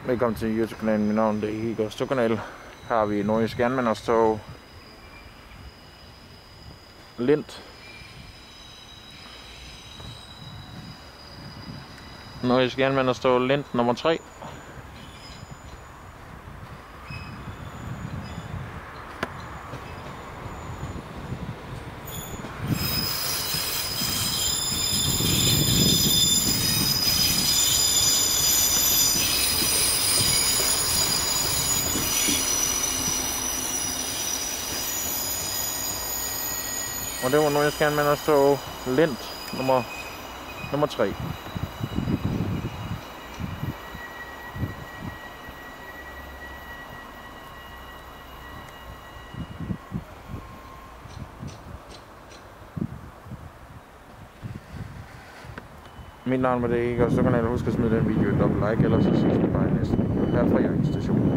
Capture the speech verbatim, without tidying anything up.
Velkommen til YouTube-kanalen. Mit navn er Igor Stokkanal. Her har vi Nordjysk Jernbanderstog Lint. Nordjysk Jernbanderstog Lint nummer tre. Og det var Nordjysk Jernbanderstog Lint nummer, nummer tre. Mit navn er Igor Stokkanal. Husk at smide den video et dobbelt like, ellers så ses vi bare i næste video her fra Hjørring Station.